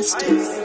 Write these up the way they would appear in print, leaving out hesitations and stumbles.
artist.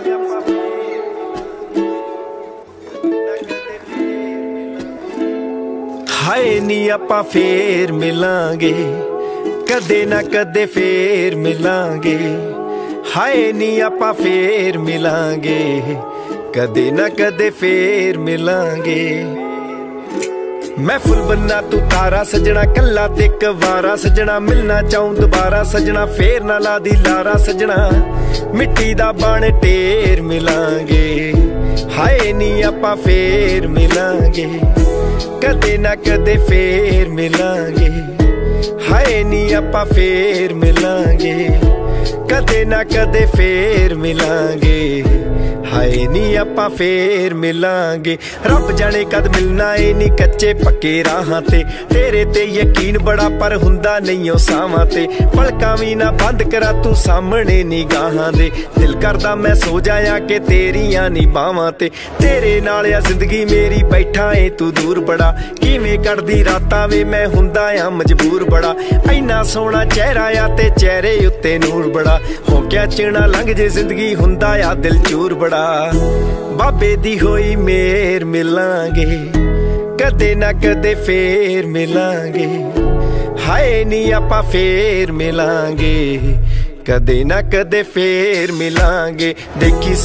हाय नी आपां फेर मिलांगे कदे ना कदे फेर मिलांगे। हाय नी आपां फेर मिलांगे कदे ना कदे फेर मिलांगे। मैं फुल बन्ना तू तारा सजना कल्ला ते कवारा सजना। मिलना चाहूं दोबारा सजना फेर ना ला दी लारा सजना। मिट्टी दा बण ढेर मिलांगे हाय नी आपां फेर मिलांगे कदे ना कदे फेर मिलांगे। हाय नी आपां फेर मिलांगे कदे ना कदे फेर मिलांगे। हाय नी आपां फेर मिलांगे। रब जाने कद मिलना ए नी कच्चे पक्के राहां ते। तेरे ते यकीन बड़ा पर हुंदा नहीं ओ सावां ते। पलकां भी ना बंद करा तू सामने निगाहां दे। दिल करदा मैं सो जाया कि तेरियां नी बावां ते। तेरे नाल आ जिंदगी मेरी बैठा ए तू दूर बड़ा। किवें कटदी रातां वे मैं हुंदा आ मजबूर बड़ा। इन्ना सोहना चेहरा आ ते चेहरे उत्ते नूर बड़ा। होंकिया चिना लंघ जे जिंदगी हुंदा आ दिल चूर बड़ा। बाबे दी होई मेर मिलांगे कदे ना कदे फेर मिलांगे। हाय नी आपां फेर मिलांगे कदे ना कदे फेर मिलांगे। देखी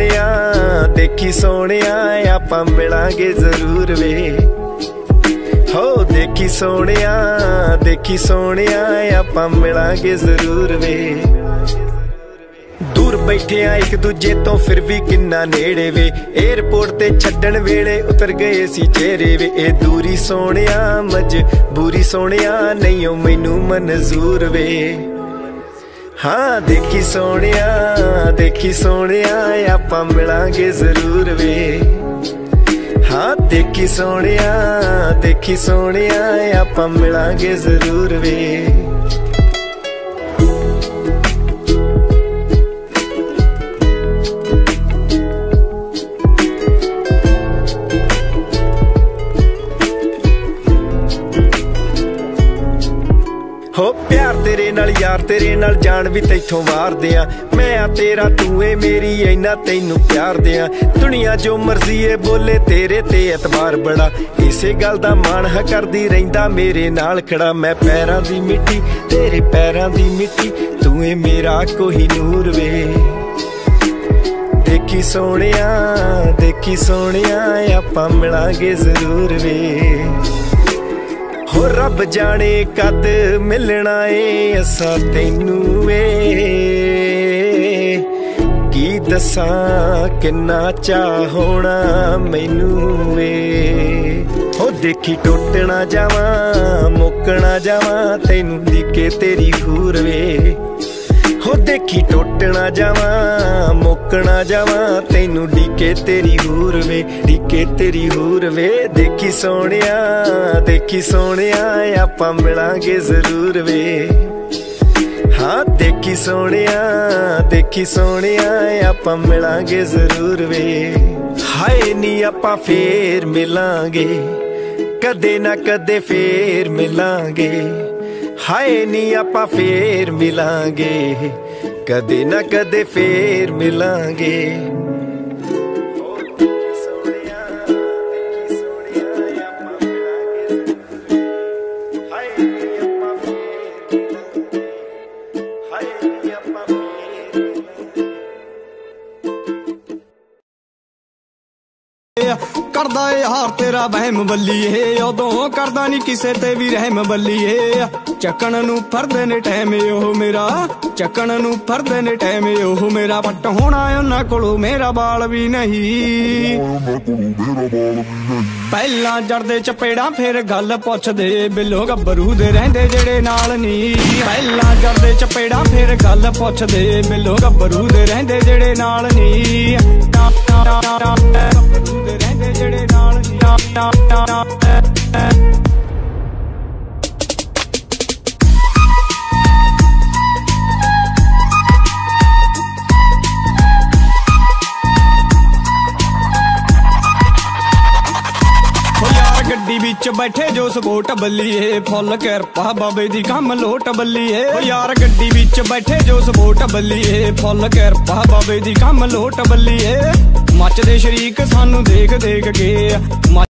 सोहणिया आपां मिलांगे जरूर वे। हो देखी सोहणिया आपां मिलांगे जरूर वे। दूर बैठे आ एक दूजे तो फिर भी किन्ना नेड़े वे। एयरपोर्ट ते छड्डन वेले उतर गए सी चेहरे वे। ए दूरी सोहणिया मजबूरी सोहणिया नहीं ओ मैनू मंजूर वे। हाँ देखी सोहणिया आपां मिलांगे जरूर वे। हाँ देखी सोहणिया आपां मिलांगे जरूर वे। हो प्यार तेरे नाल यार तेरे नाल जान भी तैथों वार दियां। मैं आ तेरा तू ए मेरी इन्ना तैनू प्यार दियां। दुनिया जो मर्जी ए बोले तेरे ते एतबार बड़ा। इसे गल दा मान है करदी रहिंदा मेरे नाल खड़ा। मैं पैरां दी मिट्टी तेरे पैरां दी मिट्टी तू ए मेरा कोही नूर वे। देखी सोहणिया आपां मिलांगे जरूर वे। हो रब जाने कद मिलना ए असा तैनू वे। की दसां किन्ना चाह होना मैनू वे। हो देखी टुटना जावां मुकना जावां तैनू दिखे तेरी हूर वे। हो देखी टुटना जावां मुकना जावां तैनू डीके तेरी हूर वे। डीके तेरी हूर वे। देखी सोहणिया आपां मिलांगे जरूर वे। हाँ देखी सोहणिया आपां मिलांगे जरूर वे। हाय नी आपां फेर मिलांगे कदे ना कदे फेर मिलांगे। हाय नी आपां फेर मिलांगे कदे ना कदे फेर मिलांगे। करदा ए हार तेरा वहम बल्लीए। उदों करदा नी किसे ते भी रहम बल्लीए। चकन नू फरदे ने टैम ओह मेरा। चकन नू फरदे ने टैम ओह मेरा। पट होना उन्हां कोलों मेरा बाल भी नहीं। पहला जड़दे चपेड़ा फिर गल पुछदे। बिलो गब्बरू दे रहिंदे जेड़े नाल नी। पहला जड़दे चपेड़ा फिर गल पुछदे। बिलो गब्बरू दे रहिंदे जेड़े नाल नी। गब्बरू दे रहिंदे जेड़े नाल नी। गड्डी विच बैठे जो सपोर्ट बल्लीए फुल किरपा बाबे दी कम लोट बल्लीए यार गड्डी विच बैठे जो सपोर्ट बल्लीए फुल किरपा बाबे दी कम लोट बल्लीए मचदे शरीक सानू देख देख के